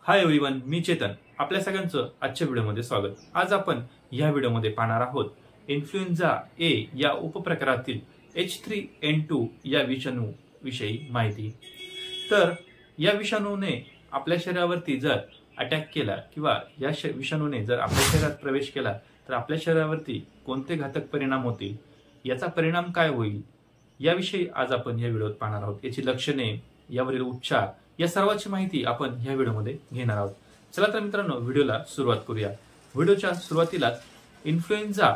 Hi everyone, मी चेतन. आपल्या सगळ्यांचं आजच्या व्हिडिओमध्ये स्वागत. आज आपण या व्हिडिओमध्ये पाहणार आहोत इन्फ्लुएन्झा ए या उपप्रकारातील H3N2 या विषाणू विषयी माहिती. तर या विषाणूने आपल्या शरीरावरती जर अटॅक केला किंवा या विषाणूने जर आपल्या शरीरात प्रवेश केला तर आपल्या शरीरावरती कोणते घातक परिणाम होतील, याचा परिणाम काय होईल, याविषयी आज आपण या व्हिडिओत पाहणार आहोत. याची लक्षणे, यावरील उपचार, या सर्वांची माहिती आपण या व्हिडिओमध्ये घेणार आहोत. चला तर मित्रांनो, व्हिडिओला सुरुवात करूया. व्हिडिओच्या सुरुवातीलाच इन्फ्लुएन्झा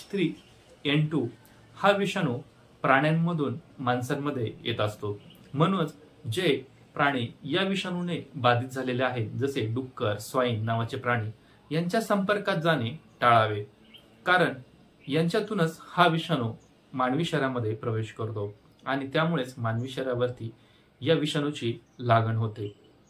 H3N2 हा विषाणू प्राण्यांमधून माणसांमध्ये येत असतो. म्हणूनच जे प्राणी या विषाणूने बाधित झालेले आहेत, जसे डुक्कर, स्वाईन नावाचे प्राणी, यांच्या संपर्कात जाणे टाळावे, कारण यांच्यातूनच हा विषाणू मानवी शरीरामध्ये प्रवेश करतो आणि त्यामुळेच मानवी शरीरावरती या विषाणूची लागण होते.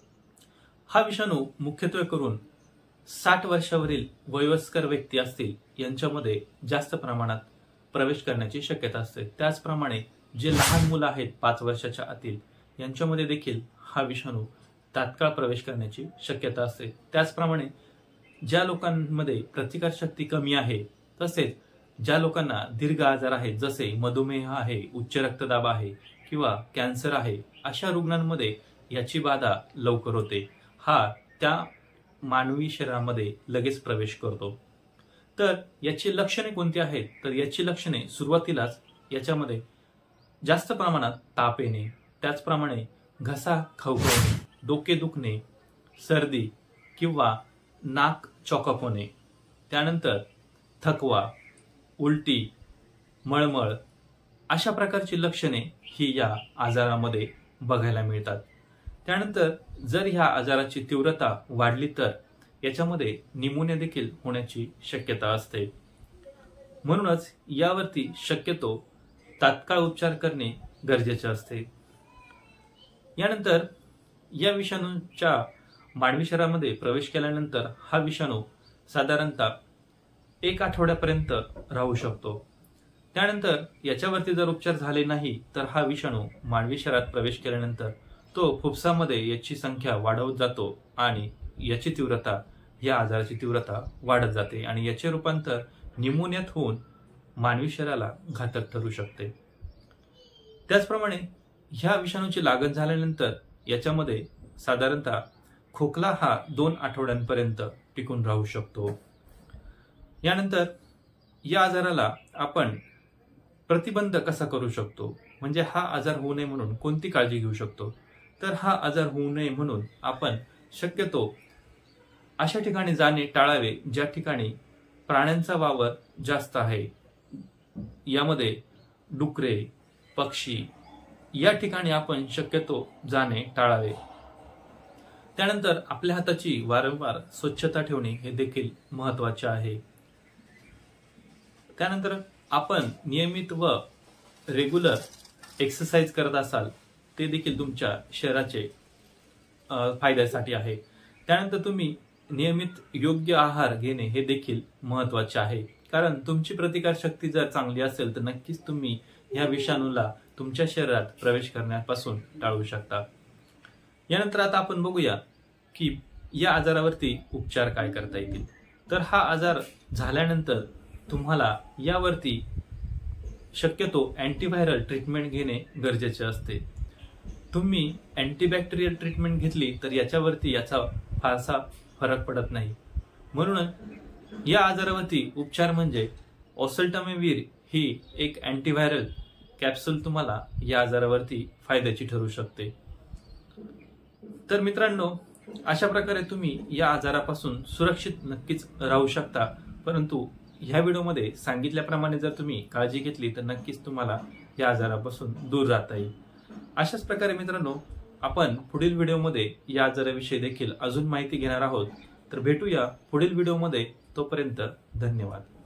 हा विषाणू मुख्यत्वे करून 60 वर्षावरील वयस्कर व्यक्ती असतील यांच्यामध्ये जास्त प्रमाणात प्रवेश करण्याची शक्यता असते. त्याचप्रमाणे जे लहान मुलं आहेत 5 वर्षाच्या आतील, यांच्यामध्ये देखील हा विषाणू तात्काळ प्रवेश करण्याची शक्यता असते. त्याचप्रमाणे ज्या लोकांमध्ये प्रतिकारशक्ती कमी आहे, तसेच ज्या लोकांना दीर्घ आजार आहेत, जसे मधुमेह आहे, उच्च रक्तदाब आहे किंवा कॅन्सर आहे, अशा रुग्णांमध्ये याची बाधा लवकर होते. हा त्या मानवी शरीरामध्ये लगेच प्रवेश करतो. तर याची लक्षणे कोणती आहेत? तर याची लक्षणे सुरुवातीलाच याच्यामध्ये जास्त प्रमाणात ताप येणे, त्याचप्रमाणे घसा खवखवणे, डोके दुखणे, सर्दी किंवा नाक चॉकअप होणे, त्यानंतर थकवा, उलटी, मळमळ, अशा प्रकारची लक्षणे ही या आजारामध्ये बघायला मिळतात. त्यानंतर जर ह्या आजाराची तीव्रता वाढली तर याच्यामध्ये निमोनिया देखील होण्याची शक्यता असते. म्हणूनच यावरती शक्यतो तात्काळ उपचार करणे गरजेचे असते. यानंतर या विषाणूच्या मानवी शरीरामध्ये प्रवेश केल्यानंतर हा विषाणू साधारणतः 1 आठवड्यापर्यंत राहू शकतो. त्यानंतर याच्यावरती जर उपचार झाले नाही तर हा विषाणू मानवी शरीरात प्रवेश केल्यानंतर तो फुफ्सामध्ये याची संख्या वाढवत जातो आणि याची तीव्रता, या आजाराची तीव्रता वाढत जाते आणि याचे रूपांतर निमोनियात होऊन मानवी शरीराला घातक ठरू शकते. त्याचप्रमाणे ह्या विषाणूची लागण झाल्यानंतर याच्यामध्ये साधारणतः खोकला हा 2 आठवड्यांपर्यंत टिकून राहू शकतो. यानंतर या आजाराला आपण प्रतिबंध कसा करू शकतो, म्हणजे हा आजार होऊ नये म्हणून कोणती काळजी घेऊ शकतो? तर हा आजार होऊ नये म्हणून आपण शक्यतो अशा ठिकाणी जाणे टाळावे ज्या ठिकाणी प्राण्यांचा वावर जास्त आहे. यामध्ये डुकरे, पक्षी, या ठिकाणी आपण शक्यतो जाणे टाळावे. त्यानंतर आपल्या हाताची वारंवार स्वच्छता ठेवणे हे देखील महत्वाचे आहे. त्यानंतर आपण नियमित व रेग्युलर एक्सरसाइज करत असाल ते देखील तुमच्या शरीराचे फायद्यासाठी आहे. त्यानंतर तुम्ही नियमित योग्य आहार घेणे हे देखील महत्वाचे आहे, कारण तुमची प्रतिकारशक्ती जर चांगली असेल तर नक्कीच तुम्ही ह्या विषाणूला तुमच्या शरीरात प्रवेश करण्यापासून टाळू शकता. यानंतर आता आपण बघूया की या आजारावरती उपचार काय करता येतील. तर हा आजार झाल्यानंतर तुम्हाला यावरती शक्यतो अँटीव्हायरल ट्रीटमेंट घेणे गरजेचे असते. तुम्ही अँटीबॅक्टेरियल ट्रीटमेंट घेतली तर याच्यावरती याचा फारसा फरक पडत नाही. म्हणून या आजारावरती उपचार म्हणजे ओसेल्टामिव्हिर ही एक अँटीव्हायरल कॅप्सूल तुम्हाला या आजारावरती फायद्याची ठरू शकते. तर मित्रांनो, अशा प्रकारे तुम्ही या आजारापासून सुरक्षित नक्कीच राहू शकता. परंतु ह्या व्हिडिओमध्ये सांगितल्याप्रमाणे जर तुम्ही काळजी घेतली तर नक्कीच तुम्हाला या आजारापासून दूर राहता येईल. अशाच प्रकारे मित्रांनो, आपण पुढील व्हिडिओमध्ये या आजाराविषयी देखील अजून माहिती घेणार आहोत. तर भेटूया पुढील व्हिडिओमध्ये. तोपर्यंत धन्यवाद.